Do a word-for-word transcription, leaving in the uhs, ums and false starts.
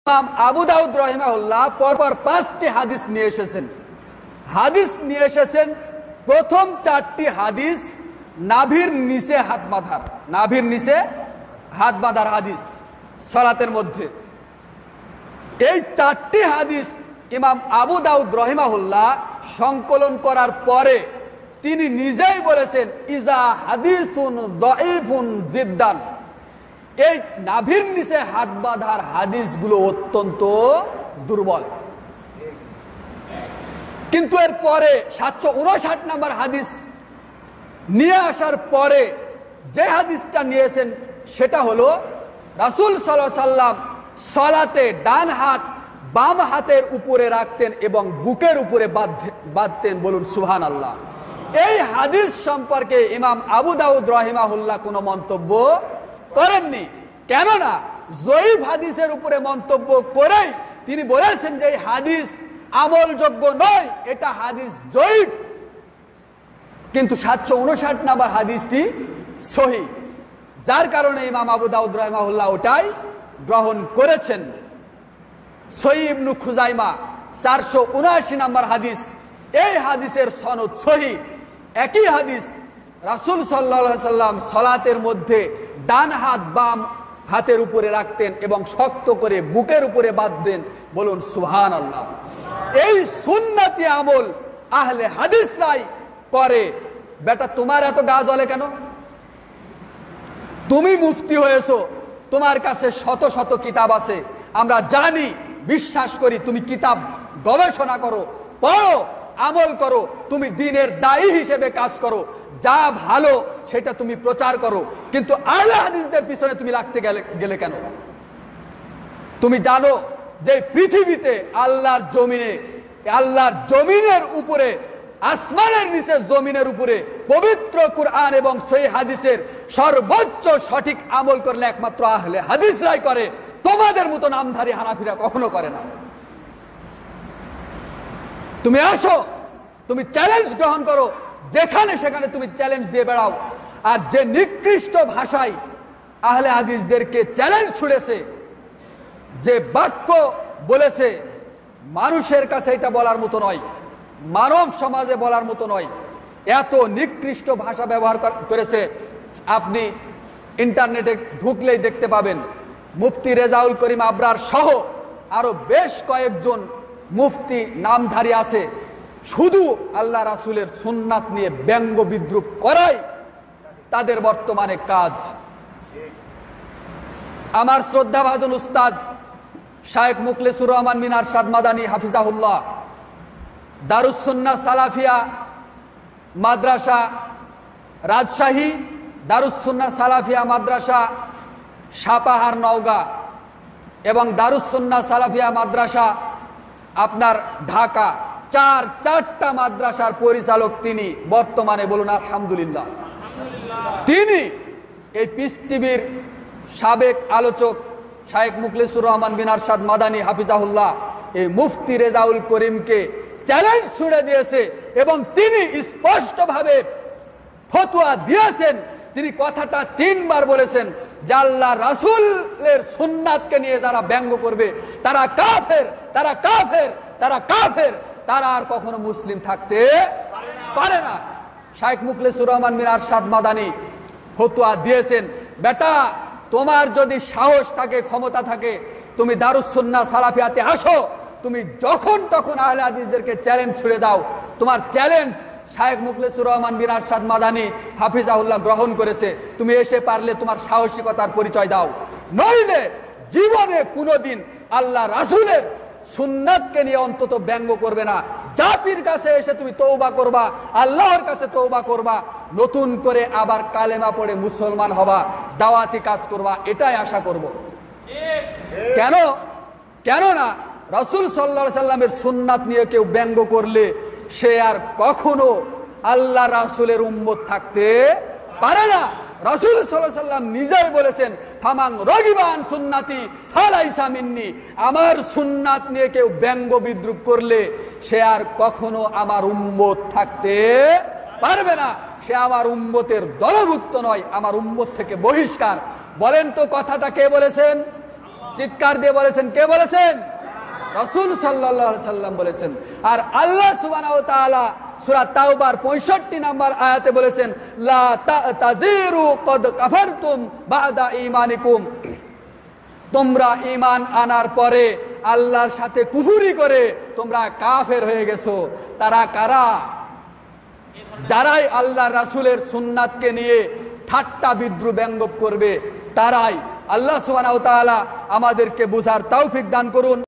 ইমাম আবু দাউদ রাহিমাহুল্লাহ পরপর পাঁচটি হাদিস নিয়ে এসেছেন। হাদিস নিয়ে এসেছেন প্রথম চারটি হাদিস নাভির নিচে হাত বাঁধার, নাভির নিচে হাত বাঁধার হাদিস সালাতের মধ্যে। এই চারটি হাদিস ইমাম আবু দাউদ রাহিমাহুল্লাহ সংকলন করার পরে তিনি নিজেই বলেছেন ইজা হাদিসুন দাঈফুন জিদ্দান, এই নাভির নিচে হাত বাঁধার হাদিসগুলো অত্যন্ত দুর্বল। কিন্তু এর পরে সাতশো উনষাট নম্বর হাদিস নিয়ে আসার পরে যে হাদিসটা নিয়েছেন সেটা হলো রাসূল সাল্লাল্লাহু আলাইহি সাল্লাম সালাতে ডান হাত বাম হাতের উপরে রাখতেন এবং বুকের উপরে বাঁধতেন। বলুন সুবহানাল্লাহ। এই হাদিস সম্পর্কে ইমাম আবু দাউদ রাহিমাহুল্লাহ কোনো মন্তব্য করেননি, কেননা জয়ীফ হাদিসের উপরে মন্তব্য করেই তিনি বলেছেন যে এই হাদিস আমলযোগ্য নয়, এটা হাদিস জয়ীফ। কিন্তু সাতশো উনষাট নাম্বার হাদিসটি সহিহ, যার কারণে ইমাম আবু দাউদ রাহিমাহুল্লাহ ওটাই গ্রহণ করেছেন। সহিহ ইবনু খুজাইমা চারশো উনআশি নাম্বার হাদিস, এই হাদিসের সনদ সহিহ। একই হাদিস রাসূল সাল্লাল্লাহু আলাইহি সাল্লাম সালাতের মধ্যে ডান হাত বাম হাতের উপরে রাখতেন এবং শক্ত করে বুকের উপরে বাঁধতেন। বলুন সুবহানাল্লাহ। এই সুন্নতি আমল আহলে হাদিসরাই করে। বেটা তোমার এত গা জ্বলে কেন? তুমি মুফতি হয়েছো, তোমার কাছে শত শত কিতাব আছে, আমরা জানি, বিশ্বাস করি। তুমি কিতাব গবেষণা করো, পড়ো, আমল করো, তুমি দ্বীনের দায়ী হিসেবে কাজ করো, যা ভালো সেটা তুমি প্রচার করো। কিন্তু আহলে হাদিসদের পিছনে তুমি লাগতে গেলে গেলে কেন? তুমি জানো যে পৃথিবীতে আল্লাহর জমিনে, আল্লাহর জমিনের উপরে, আসমানের নিচে জমিনের উপরে পবিত্র কুরআন এবং সহিহ হাদিসের সর্বোচ্চ সঠিক আমল করলে একমাত্র আহলে হাদিসরাই করে। তোমাদের মতো নামধারী হানাফিরা কখনো করে না। তুমি আসো, তুমি চ্যালেঞ্জ গ্রহণ করো, যেখানে সেখানে তুমি চ্যালেঞ্জ দিয়ে বেড়াও। আর যে নিকৃষ্ট ভাষায় আহলে হাদিসদেরকে চ্যালেঞ্জ ছুড়েছে, যে বাক্য বলেছে, মানুষের কাছে এটা বলার মতো নয়, মানব সমাজে বলার মতো নয়, এত নিকৃষ্ট ভাষা ব্যবহার করেছে। আপনি ইন্টারনেটে ঢুকলেই দেখতে পাবেন মুফতি রেজাউল করিম আবরার সহ আরো বেশ কয়েকজন মুফতি নামধারী আছে, শুধু আল্লাহ রাসূলের সুন্নাত নিয়ে ব্যঙ্গ বিদ্রুপ করাই তাদের বর্তমানে কাজ। আমার শ্রদ্ধাভাজন উস্তাদ শায়েখ মুখলেসুর রহমান বিন আরশাদ মাদানী হাফিজাহুল্লাহ দারুস সুন্নাহ সালাফিয়া মাদ্রাসা রাজশাহী, দারুস সুন্নাহ সালাফিয়া মাদ্রাসা সাপাহার নওগাঁ এবং দারুস সুন্নাহ সালাফিয়া মাদ্রাসা আপনার ঢাকা, চার চারটা মাদ্রাসার পরিচালক তিনি বর্তমানে। বলুন আলহামদুলিল্লাহ। তিনি এই পিস টিভির সাবেক আলোচক শায়েখ মুখলেসুর রহমান বিন আরশাদ মাদানী হাফিজাহুল্লাহ এই মুফতি রেজাউল করিমকে চ্যালেঞ্জ ছুড়ে দিয়েছে এবং তিনি স্পষ্টভাবে ফতোয়া দিয়েছেন। তিনি কথাটা তিনবার বলেছেন যে আল্লাহ রাসূলের সুন্নাতকে নিয়ে যারা ব্যঙ্গ করবে তারা কাফের, তারা কাফের, তারা কাফের, তারা আর কখনো মুসলিম থাকতে পারে না। শায়েখ মুখলেসুর রহমান বিন আরশাদ মাদানী ফতোয়া দিয়েছেন, বেটা তোমার যদি সাহস থাকে, ক্ষমতা থাকে, তুমি দারুস সুন্নাহ সালাফিয়াতে আসো, তুমি যখন তখন আহলে হাদিসদেরকে চ্যালেঞ্জ ছুড়ে দাও। তোমার চ্যালেঞ্জ শায়েখ মুখলেসুর রহমান বিন আরশাদ মাদানী হাফিজাহুল্লাহ গ্রহণ করেছে, তুমি এসে পারলে তোমার সাহসিকতার পরিচয় দাও, নইলে জীবনে কোনোদিন আল্লাহ রাসূলের সুন্নাতকে নিয়ে অন্তত ব্যঙ্গ করবে না। জাতির কাছে এসে তুমি তওবা করবা, আল্লাহর কাছে তওবা করবা, নতুন করে আবার কালেমা পড়ে মুসলমান হবা, দাওয়াতি কাজ করবা, এটাই আশা করব। কেন? কেননা রাসূল সাল্লাল্লাহু আলাইহি সাল্লামের সুন্নাত নিয়ে কেউ ব্যঙ্গ করলে সে আর কখনো আল্লাহ রাসূলের উম্মত থাকতে পারে না। রাসূল সাল্লাল্লাহু আলাইহি সাল্লাম নিজেই বলেছেন, ফামান রাগিবা আন সুন্নতি ফালাইসা মিন্নি, আমার সুন্নাত নিয়ে কেউ ব্যঙ্গ বিদ্রুপ করলে সে আর কখনো আমার উম্মত থাকতে পারবে না, সে আমার উম্মতের দলভুক্ত নয়, আমার উম্মত থেকে বহিষ্কার। বলেন তো কথাটা কে বলেছেন? চিৎকার দিয়ে বলেছেন, কে বলেছেন? রাসূল সাল্লাল্লাহু আলাইহি সাল্লাম বলেছেন। আর আল্লাহ সুবহানাহু ওয়া তাআলা সূরা তাওবার পঁয়ষট্টি নম্বর আয়াতে বলেছেন, লা তা'তাযিরু ক্বাদ কাফারতুম বা'দা ঈমানিকুম, তোমরা ঈমান আনার পরে আল্লাহর সাথে কুফরি করে তোমরা কাফের হয়ে গেছো। তারা কারা? যারাই আল্লাহ রাসূলের সুন্নাতকে নিয়ে ঠাট্টা বিদ্রুপ ব্যঙ্গ করবে তারাই। আল্লাহ সুবহানাহু ওয়া তাআলা আমাদেরকে বুঝার তৌফিক দান করুন।